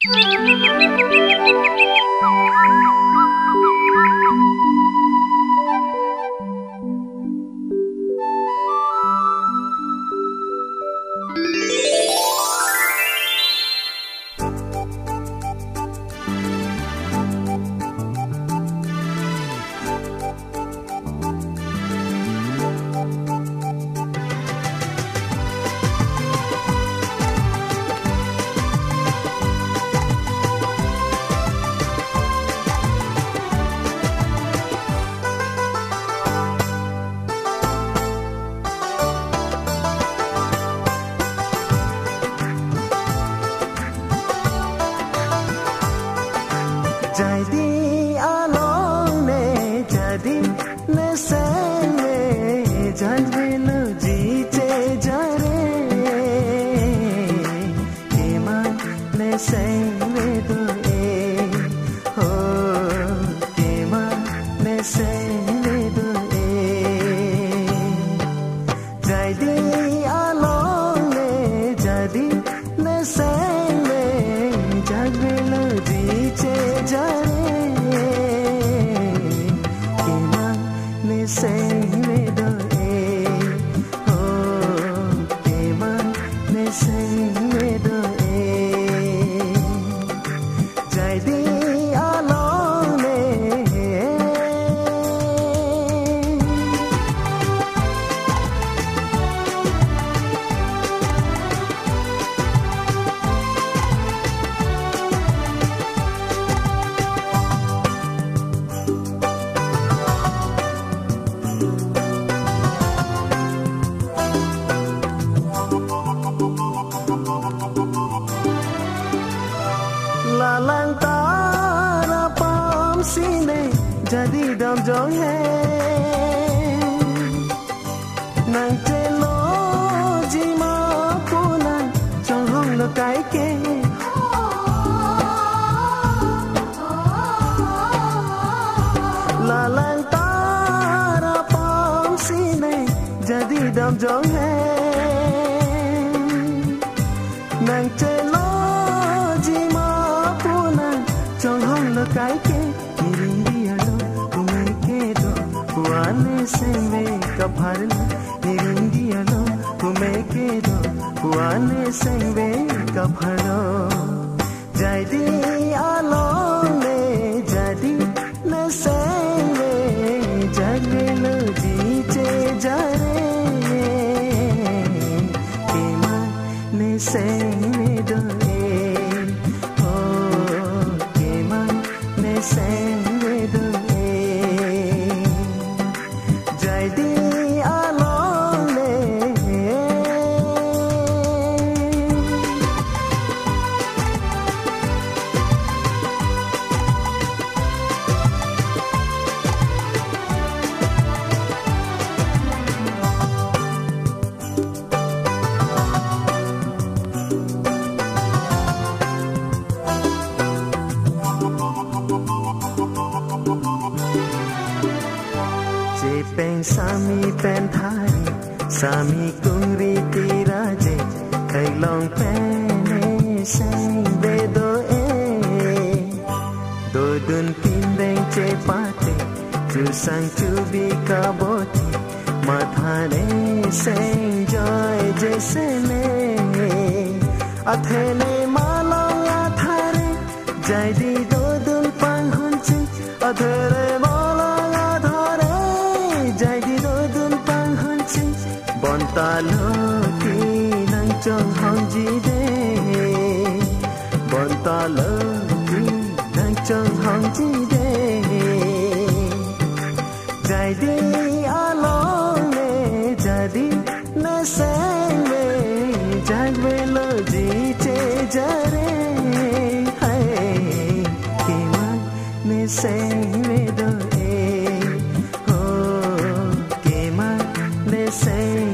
Jadi along ne jadi ne sen ne jadi lu jite jare keman ne sen ne do e ho keman ne sen ne do e jadi along ne jadi ne sen ne jadi lu jite Lalang tara pam sine jadi dam jong hai nang telo jima punan chong hong lo kai ke lalang tara pam sine jadi dam jong hai nang telo jima chong hong lo kai ke nirindia lo kume ke do kuane se me ka bharna nirindia lo kume ke do kuane se me ka bharo jadi along ne jadi na se me jagre lo jite jare kema ne se me do Sami pen thari sami kungri tiraje kai long pen sang be do e do dun tin beng che pate tu sang tu bi ka boti mathane sang joy jaise ne athene malong athare jai di do dun pang hun chi athare Bontalo ki nang chong hong ji de Bontalo ki nang chong hong ji de Jadi along ne jadi na sang me jagwe lo ji che jare hai keman ne sang me do e ho keman ne sang